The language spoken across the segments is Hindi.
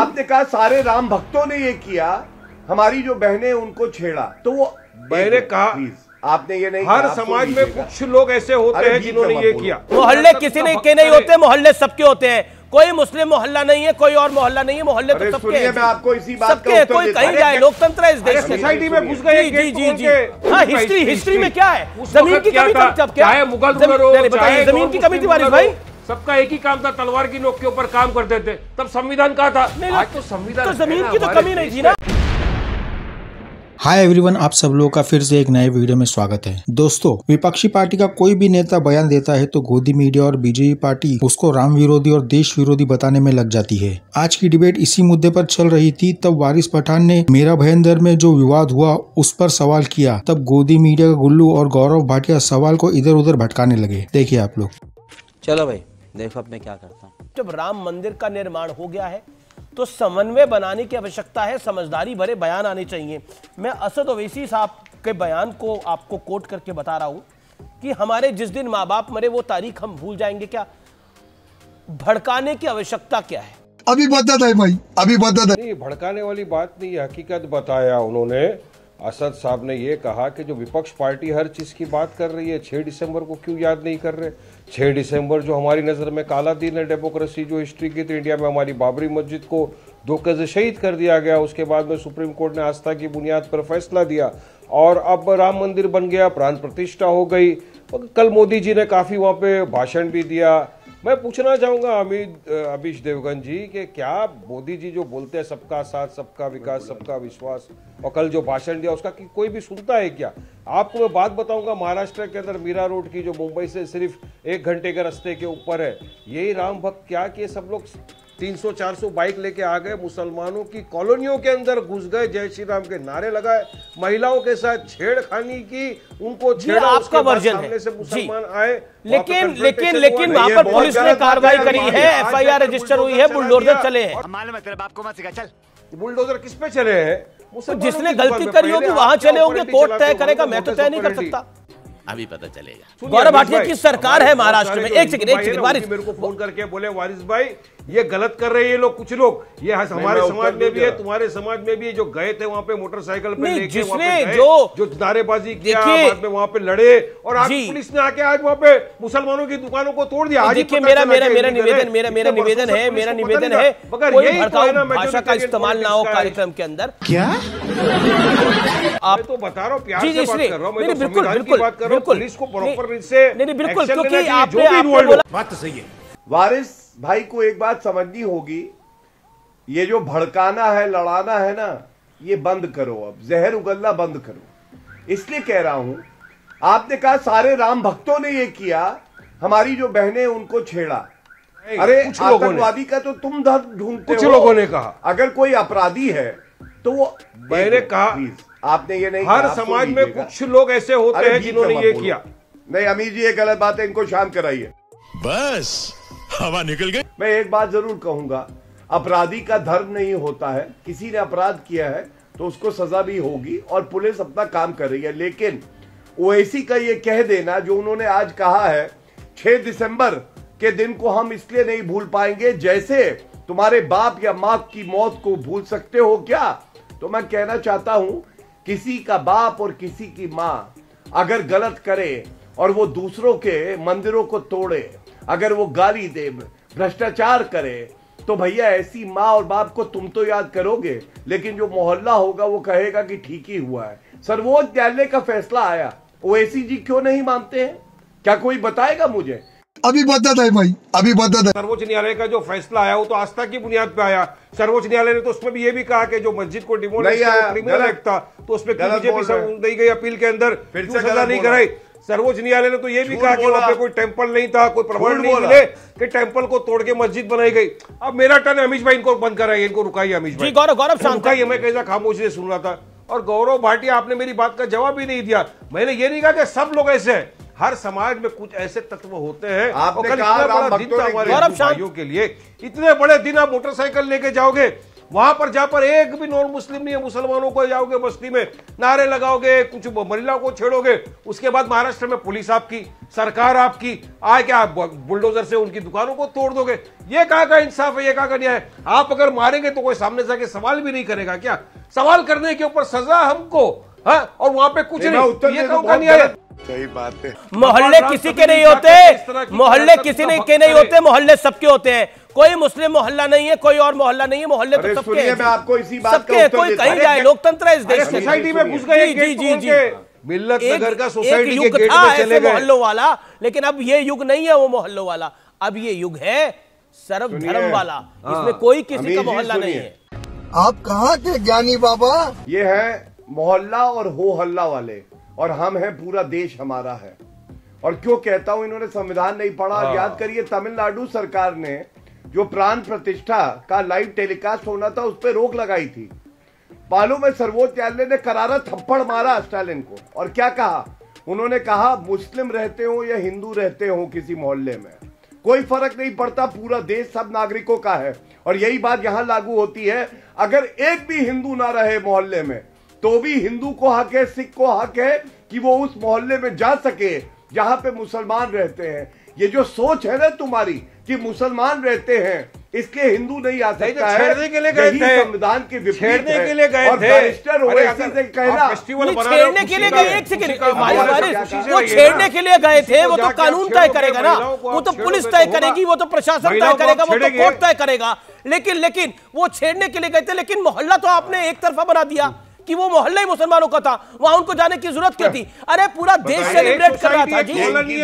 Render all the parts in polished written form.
आपने कहा सारे राम भक्तों ने ये किया, हमारी जो बहनें उनको छेड़ा, तो वो मैंने कहा प्लीज आपने ये नहीं, हर समाज में कुछ लोग ऐसे होते हैं जिन्होंने ये किया। मोहल्ले किसी ने के नहीं होते, मोहल्ले सबके होते हैं। कोई मुस्लिम मोहल्ला नहीं है, कोई और मोहल्ला नहीं है, मोहल्ले तो सबके हैं। मैं आपको इसी बात का उत्तर कोई कहीं जाए, लोकतंत्र है इस देश में। सोसाइटी में घुस गए। जी। हाँ, हिस्ट्री में क्या है? जमीन की कमी तब क्या है? मुगल बताइए, जमीन की कमी थी वारिस भाई? सबका एक ही काम था, तलवार की नोक के ऊपर काम करते थे। तब संविधान कहा था, आज तो संविधान, तो जमीन की तो कमी नहीं थी ना। हाय एवरीवन, आप सब लोगों का फिर से एक नए वीडियो में स्वागत है। दोस्तों, विपक्षी पार्टी का कोई भी नेता बयान देता है तो गोदी मीडिया और बीजेपी पार्टी उसको राम विरोधी और देश विरोधी बताने में लग जाती है। आज की डिबेट इसी मुद्दे पर चल रही थी, तब वारिस पठान ने मेरा भयंदर में जो विवाद हुआ उस पर सवाल किया। तब गोदी मीडिया का गुल्लू और गौरव भाटिया सवाल को इधर उधर भटकाने लगे। देखिए आप लोग। चलो भाई, देखो अब मैं क्या करता हूँ। जब राम मंदिर का निर्माण हो गया है तो समन्वय बनाने की आवश्यकता है, समझदारी भरे बयान आने चाहिए। मैं असद ओवैसी साहब के बयान को आपको कोट करके बता रहा हूं कि हमारे जिस दिन माँ बाप मरे वो तारीख हम भूल जाएंगे क्या? भड़काने की आवश्यकता क्या है? अभी बता है भाई, अभी बता नहीं, भड़काने वाली बात नहीं, हकीकत बताया उन्होंने। असद साहब ने ये कहा कि जो विपक्ष पार्टी हर चीज की बात कर रही है, 6 दिसंबर को क्यों याद नहीं कर रहे? 6 दिसंबर जो हमारी नजर में काला दिन है डेमोक्रेसी जो हिस्ट्री की थी इंडिया में, हमारी बाबरी मस्जिद को धोखे से शहीद कर दिया गया। उसके बाद में सुप्रीम कोर्ट ने आस्था की बुनियाद पर फैसला दिया और अब राम मंदिर बन गया, प्राण प्रतिष्ठा हो गई। कल मोदी जी ने काफी वहां पे भाषण भी दिया। मैं पूछना चाहूंगा अमीश देवगन जी कि क्या मोदी जी जो बोलते हैं सबका साथ, सबका विकास, सबका विश्वास, और कल जो भाषण दिया उसका कोई भी सुनता है क्या? आपको मैं बात बताऊंगा, महाराष्ट्र के अंदर मीरा रोड की जो मुंबई से सिर्फ 1 घंटे के रास्ते के ऊपर है, यही राम भक्त क्या कि सब लोग 300-400 बाइक लेके आ गए, मुसलमानों की कॉलोनियों के अंदर घुस गए, जय श्री राम के नारे लगाए, महिलाओं के साथ छेड़खानी की, उनको छेड़ा। आपका वर्जन है से मुसलमान आए, लेकिन वहां पर पुलिस ने कार्रवाई करी है, FIR रजिस्टर हुई है, बुलडोजर चले हैं। मालूम है तेरे बाप को मत सिखा, चल। बुलडोजर किस पे चले हैं? जिसने गलती करी होगी वहां चले होंगे, कोर्ट तय करेगा, मैं तो तय नहीं कर सकता। अभी पता चलेगा। गौरव भाटिया की सरकार है महाराष्ट्र में। एक सेकंड वारिस मेरे को फोन करके बोले, वारिस भाई ये गलत कर रहे हैं ये लोग, कुछ लोग, ये हमारे समाज में भी है, तुम्हारे समाज में भी है, जो गए थे वहां पे मोटरसाइकिल पे लेके, जिसने जो नारेबाजी किया, बाद में वहां पे लड़े, और आज पुलिस ने आके आज वहां पे मुसलमानों की दुकानों को तोड़ दिया। देखिए, मेरा निवेदन है कोई भड़काऊ भाषा का इस्तेमाल ना हो कार्यक्रम के अंदर। क्या आप तो बता रहा हूँ, प्यार से बात कर रहा हूँ, मैं तो संविधान की बात कर रहा हूँ, पुलिस को प्रॉपर से बिल्कुल, क्योंकि आपने बात तो सही है। वारिस भाई को एक बात समझनी होगी, ये जो भड़काना है, लड़ाना है ना, ये बंद करो, अब जहर उगलना बंद करो। इसलिए कह रहा हूं, आपने कहा सारे राम भक्तों ने ये किया, हमारी जो बहनें उनको छेड़ा। अरे आतंकवादी का तो तुम ढूंढते हो। कुछ लोगों ने कहा अगर कोई अपराधी है तो वो, मैंने कहा आपने ये नहीं, हर समाज में कुछ लोग ऐसे होते हैं जिन्होंने ये किया। नहीं अमीर जी, ये गलत बात है, इनको शांत कराइए। बस हवा निकल गई। मैं एक बात जरूर कहूंगा, अपराधी का धर्म नहीं होता है, किसी ने अपराध किया है तो उसको सजा भी होगी और पुलिस अपना काम कर रही है। लेकिन ओवैसी का ये कह देना जो उन्होंने आज कहा है, 6 दिसंबर के दिन को हम इसलिए नहीं भूल पाएंगे जैसे तुम्हारे बाप या माँ की मौत को भूल सकते हो क्या? तो मैं कहना चाहता हूं, किसी का बाप और किसी की माँ अगर गलत करे और वो दूसरों के मंदिरों को तोड़े, अगर वो गाली दे, भ्रष्टाचार करे, तो भैया ऐसी माँ और बाप को तुम तो याद करोगे, लेकिन जो मोहल्ला होगा वो कहेगा कि ठीक ही हुआ है। सर्वोच्च न्यायालय का फैसला आया, ओवैसी जी क्यों नहीं मानते हैं? क्या कोई बताएगा मुझे? अभी बता है भाई, अभी बता है। सर्वोच्च न्यायालय का जो फैसला आया वो तो आस्था की बुनियाद पे आया। सर्वोच्च न्यायालय ने तो उसमें भी ये भी कहा कि जो मस्जिद को डिमोलिश क्रिमिनल एक्ट था, तो उसमें बीजेपी दी गई अपील के अंदर सजा नहीं कराई। सर्वोच्च न्यायालय ने तो ये भी कहा कि वहां पे कोई टेंपल नहीं था, कोई प्रमाण नहीं मिले कि टेंपल को तोड़ के मस्जिद बनाई गई। अब मेरा टर्न है, अमीश भाई इनको बंद कराइए, इनको रुकाइए। अमीश भाई, गौरव रुकाइए, मैं कैसा खामोशी से सुन रहा था। और गौरव भाटिया, आपने मेरी बात का जवाब भी नहीं दिया। मैंने ये नहीं कहा कि सब लोग ऐसे हैं, हर समाज में कुछ ऐसे तत्व होते हैं। आपने कल इतना बड़ा दिन था हमारे भाइयों के लिए, इतने बड़े दिन आप मोटरसाइकिल लेके जाओगे, वहां पर जहां पर एक भी नॉन मुस्लिम नहीं है, मुसलमानों को जाओगे बस्ती में, नारे लगाओगे, कुछ महिलाओं को छेड़ोगे, उसके बाद महाराष्ट्र में पुलिस आपकी, सरकार आपकी, आए क्या बुलडोजर से उनकी दुकानों को तोड़ दोगे। ये कहाँ का इंसाफ है, ये कहाँ का न्याय है? आप अगर मारेंगे तो कोई सामने से आके सवाल भी नहीं करेगा क्या? सवाल करने के ऊपर सजा हमको, हाँ, और वहां पे कुछ नहीं, ये कहाँ का न्याय है? सही बात है। मोहल्ले किसी के नहीं होते, मोहल्ले किसी के नहीं होते, मोहल्ले सबके होते हैं। कोई मुस्लिम मोहल्ला नहीं है, कोई और मोहल्ला नहीं है, मोहल्ले तो सबके हैं। मैं आपको इसी बात सबके हैं, कोई कहीं जाए, लोकतंत्र है इस देश में। सोसाइटी में घुस गए, जी जी जी, मिल्लत नगर का सोसाइटी के युग गेट था में चले गए, मोहल्लों वाला, लेकिन अब ये युग नहीं है वो मोहल्लों वाला, अब ये युग है सर्वधर्म वाला, इसमें कोई किसी का मोहल्ला नहीं है। आप कहाँ के ज्ञानी बाबा? ये है मोहल्ला और हो हल्ला वाले, और हम हैं, पूरा देश हमारा है। और क्यों कहता हूं, इन्होंने संविधान नहीं पढ़ा। याद करिए, तमिलनाडु सरकार ने जो प्राण प्रतिष्ठा का लाइव टेलीकास्ट होना था उस पर रोक लगाई थी। मालूम है, सर्वोच्च न्यायालय ने करारा थप्पड़ मारा स्टालिन को, और क्या कहा उन्होंने? कहा मुस्लिम रहते हो या हिंदू रहते हो किसी मोहल्ले में, कोई फर्क नहीं पड़ता, पूरा देश सब नागरिकों का है। और यही बात यहां लागू होती है। अगर एक भी हिंदू ना रहे मोहल्ले में तो भी हिंदू को हक है, सिख को हक है कि वो उस मोहल्ले में जा सके जहां पे मुसलमान रहते हैं। ये जो सोच है ना तुम्हारी कि मुसलमान रहते हैं इसलिए हिंदू नहीं आ सकता है, छेड़ने के लिए गए थे, संविधान के विपरीत छेड़ने के लिए गए और थे। बैरिस्टर ओवैसी से कहना, छेड़ने के लिए गए, एक सेकंड, वो छेड़ने के लिए गए थे, वो तो कानून तय करेगा ना, वो तो पुलिस तय करेगी, वो तो प्रशासन तय करेगा, वो तो कोर्ट तय करेगा। लेकिन वो छेड़ने के लिए गए थे, लेकिन मोहल्ला तो आपने एक तरफा बना दिया कि वो मोहल्ला ही मुसलमानों का था, वहां उनको जाने की जरूरत क्या थी? अरे पूरा देश सेलिब्रेट कर रहा था जी,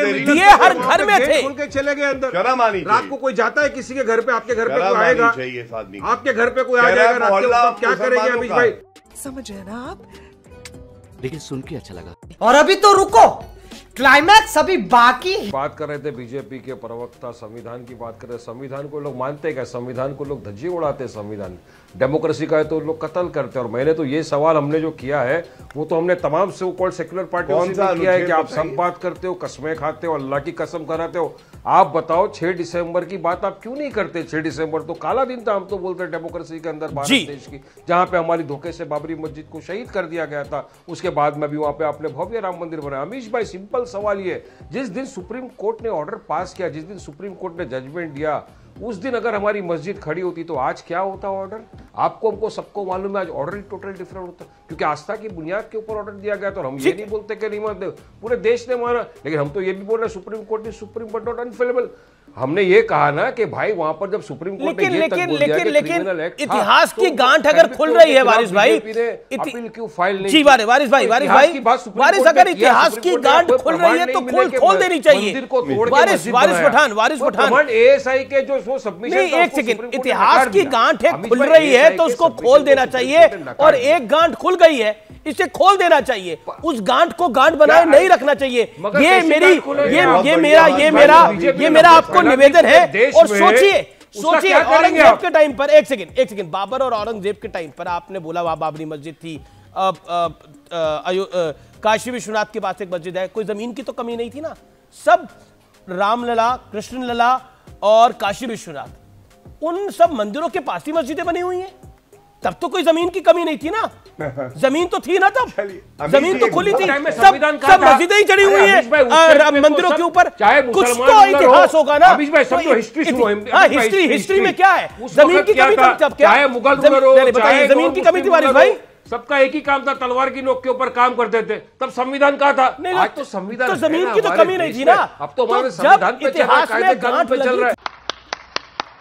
ये हर घर में थे, चले गए अंदर। शर्म आनी चाहिए। रात को कोई जाता है किसी के घर पे, आपके घर पे कोई आएगा, आपके घर पे कोई आ जाएगा रात को, आप क्या करेंगे अमीश भाई? समझ रहे ना आप? लेकिन सुन के अच्छा लगा। और अभी तो रुको, क्लाइमैक्स अभी बाकी। बात कर रहे थे बीजेपी के प्रवक्ता, संविधान की बात कर रहे, संविधान को लोग मानते क्या? संविधान को लोग धज्जी उड़ाते, संविधान डेमोक्रेसी का है तो लोग कत्ल करते हैं। और मैंने तो ये सवाल हमने जो किया है वो तो हमने तमाम से कॉल्ड सेक्युलर पार्टियों से किया है कि आप सब बात करते हो, कसमें खाते हो, अल्लाह की कसम कराते हो। आप बताओ 6 दिसंबर की बात आप क्यों नहीं करते? 6 दिसंबर तो काला दिन था, हम तो बोलते हैं डेमोक्रेसी के अंदर भारत देश की, जहां पे हमारी धोखे से बाबरी मस्जिद को शहीद कर दिया गया था। उसके बाद में भी वहां पे आपने भव्य राम मंदिर बनाया। अमीश भाई, सिंपल सवाल ये, जिस दिन सुप्रीम कोर्ट ने ऑर्डर पास किया, जिस दिन सुप्रीम कोर्ट ने जजमेंट दिया, उस दिन अगर हमारी मस्जिद खड़ी होती तो आज क्या होता ऑर्डर? आपको, हमको, सबको मालूम है आज ऑर्डर टोटल डिफरेंट होता, क्योंकि आस्था की बुनियाद के ऊपर ऑर्डर दिया गया। तो हम ये नहीं बोलते कि नहीं मानते, पूरे देश ने माना, लेकिन हम तो ये भी बोल रहे supreme court is supreme but not infallible. हमने ये कहा ना कि भाई वहां पर जब सुप्रीम कोर्ट ने ये तक बोल दिया कि क्रिमिनल एक्ट था, इतिहास की गांठ अगर खुल रही है वारिस भाई, अपील क्यों फाइल नहीं? जी वारिस भाई, अगर इतिहास की गांठ खुल रही है तो खोल देनी चाहिए। वारिस पठान, एएसआई के जो सबमिशन, एक सेकंड, इतिहास की गांठ है, खुल रही है तो उसको खोल देना चाहिए, और एक गांठ खुल गई है इसे खोल देना चाहिए, उस गांठ को गांठ बनाए नहीं रखना चाहिए। ये मेरा आपको निवेदन है। और सोचिए औरंगजेब के टाइम पर, एक सेकंड, बाबर और औरंगजेब के टाइम पर आपने बोला वहां बाबरी मस्जिद थी, काशी विश्वनाथ के पास एक मस्जिद है, कोई जमीन की तो कमी नहीं थी ना, सब रामलला, कृष्णलला और काशी विश्वनाथ, उन सब मंदिरों के पास ही मस्जिदें बनी हुई हैं। तब तो कोई जमीन की कमी नहीं थी ना, जमीन तो थी ना, तब जमीन तो खुली थी, सब मस्जिदें ही चढ़ी हुई है मंदिरों के ऊपर। कुछ तो इतिहास होगा ना, हिस्ट्री में क्या है? जमीन की कमी थी तब क्या? बताइए, जमीन की कमी थी वारिस भाई? सबका एक ही काम था, तलवार की नोक के ऊपर काम करते थे, तब संविधान कहा था। आज तो संविधान, तो जमीन की तो कमी नहीं थी ना, अब तो हमारे संविधान पे चल रहा है, कायदे कानून पे चल रहा है।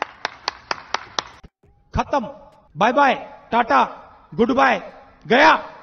खत्म, bye bye, tata, goodbye, गया।